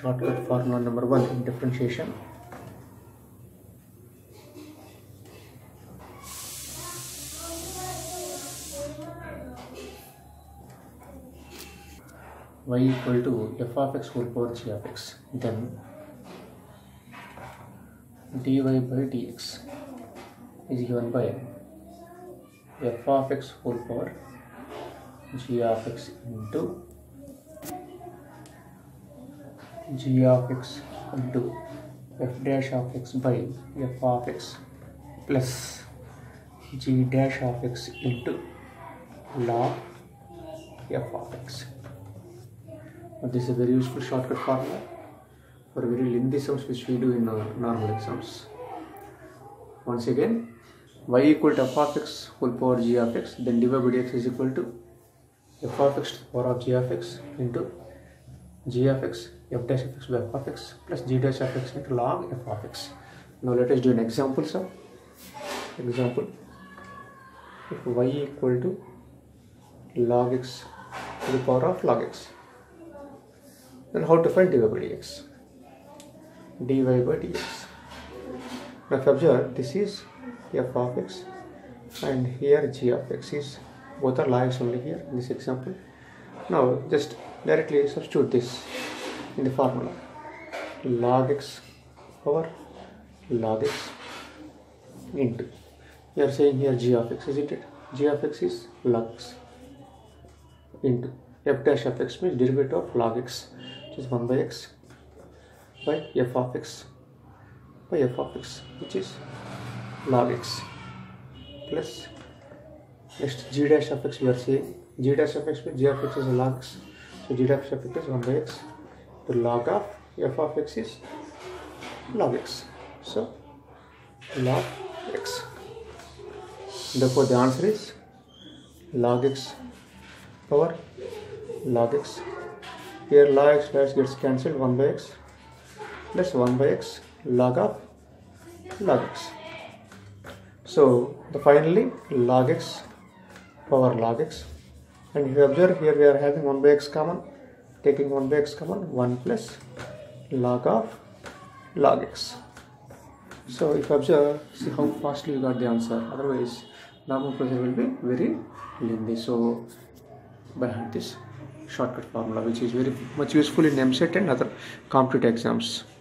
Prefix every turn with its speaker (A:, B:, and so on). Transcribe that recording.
A: Shortcut formula number 1 in differentiation. Y equal to f of x whole power g of x, then dy by dx is given by f of x whole power g of x into g of x into f dash of x by f of x plus g dash of x into log f of x. Now this is a very useful shortcut formula for very lengthy sums which we do in normal exams. Once again, y equal to f of x whole power g of x, then dy by dx is equal to f of x to the power of g of x into g of x f dash of x by f of x plus g dash of x into log f of x. Now let us do an example sum. Example, if y equal to log x to the power of log x, then how to find dy by dx? Dy by dx. Now if you observe, this is f of x and here g of x is, both are log x only here in this example. Now just directly substitute this in the formula. Log x power log x into, you are saying here g of x, isn't it? G of x is log x into f dash of x means derivative of log x, which is 1 by x by f of x by f of x, which is log x, plus next g dash of x, we are saying g dash of x means g of x is log x, so g dash of x is 1 by x, the log of f of x is log x, so log x. Therefore the answer is log x power log x. Here log x gets cancelled, 1 by x plus 1 by x log of log x. So finally log x power log x, and if you observe here we are having 1 by x common, taking 1 by x common, 1 plus log of log x. So if you observe, see how fastly you got the answer, otherwise normal procedure will be very lengthy. So by hand this shortcut formula, which is very much useful in MCET and other competitive exams.